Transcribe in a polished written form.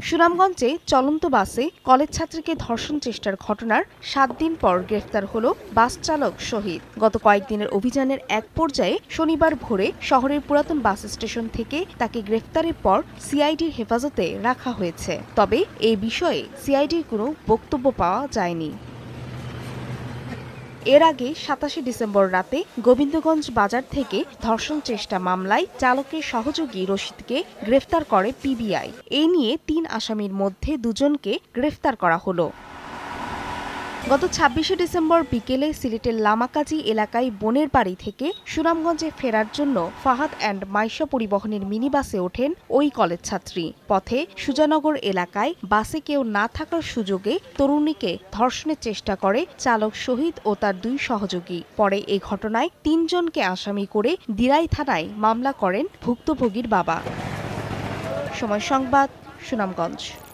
সুনামগঞ্জে চলন্ত বাসে কলেজ ছাত্রীকে ধর্ষণ চেষ্টার ঘটনার 7 দিন পর গ্রেফতার হলো বাস চালক শহীদ। গত কয়েকদিনের অভিযানের এক পর্যায়ে শনিবার ভোরে শহরের পুরাতন বাস স্টেশন থেকে তাকে গ্রেফতারের পর সিআইডির হেফাজতে রাখা হয়েছে। তবে এই বিষয়ে সিআইডির কোনো বক্তব্য পাওয়া যায়নি। এর আগে 27 ডিসেম্বর রাতে গোবিন্দগঞ্জ বাজার থেকে ধর্ষণ চেষ্টা মামলায় চালকের সহযোগী রশিদকে গ্রেফতার করে পিবিআই। এই নিয়ে 3 আসামির মধ্যে 2 জনকে গ্রেফতার করা হলো। গত 26 ডিসেম্বর বিকেলে সিলেটের লামাকাজি এলাকায় বোনের বাড়ি থেকে সুনামগঞ্জে ফেরার জন্য ফাহাদ অ্যান্ড মাইশা পরিবহনের মিনি বাসে ওঠেন ওই কলেজ ছাত্রী। পথে সুজানগর এলাকায় বাসে কেউ না থাকার সুযোগে তরুণীকে ধর্ষণের চেষ্টা করে চালক শহীদ ও তার 2 সহযোগী। পরে এই ঘটনায় 3 জনকে আসামি করে দিরাই থানায় মামলা করেন ভুক্তভোগীর বাবা। সময় সংবাদ, সুনামগঞ্জ।